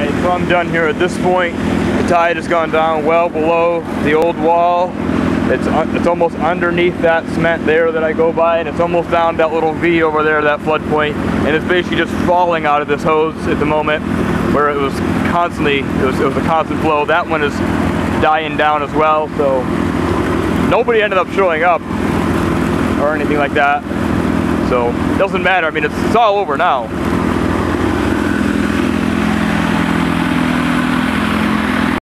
Alright, so I'm done here at this point. The tide has gone down well below the old wall. It's almost underneath that cement there that I go by, and it's almost down that little V over there, that flood point, and it's basically just falling out of this hose at the moment, where it was constantly, it was a constant flow. That one is dying down as well, so nobody ended up showing up or anything like that, so it doesn't matter. I mean, it's all over now.